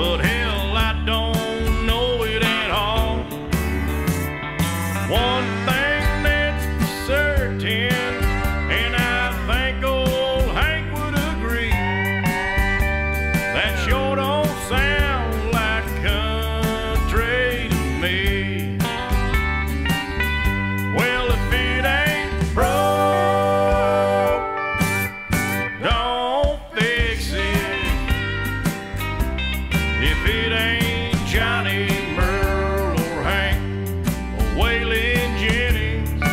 but hell, I don't know it at all. One thing that's for certain, and I think old Hank would agree, that sure don't sound like country to me. Well, if it ain't broke, don't fix it. If it ain't Johnny, Merle, or Hank, or Waylon Jennings,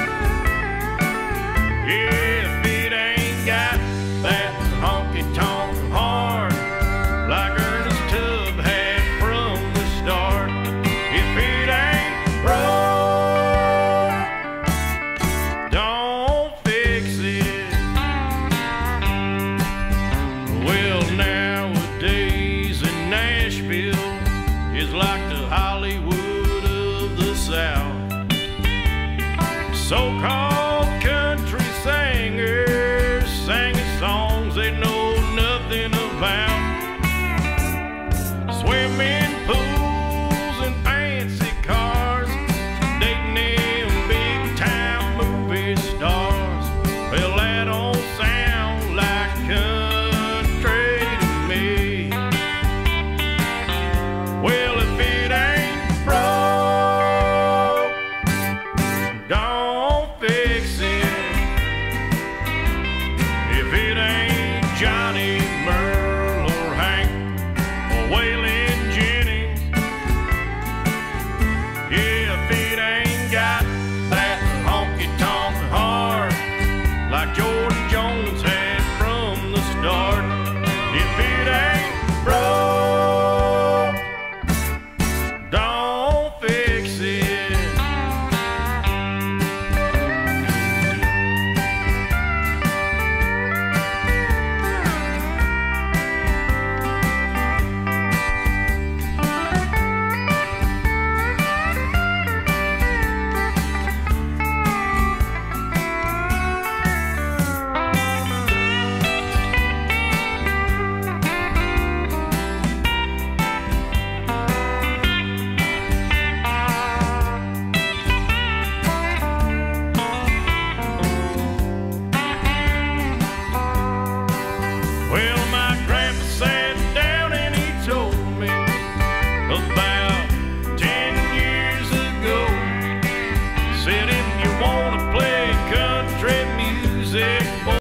yeah, if it ain't got that honky-tonk heart like Ernest Tubb had from the start, if it ain't broke, don't fix it. Well, nowadays in Nashville is like the Hollywood of the South. So-called country singers singing songs they know nothing about. Swimming pools and fancy cars, dating them big-time movie stars. Well, that don't sound like country to me. Well, if it ain't broke, don't fix it. If it ain't Johnny, Merle, or Hank, or Waylon Jennings, yeah, if it ain't got that honky-tonk heart like George Jones had from the start, if it ain't broke, don't fix it. Well,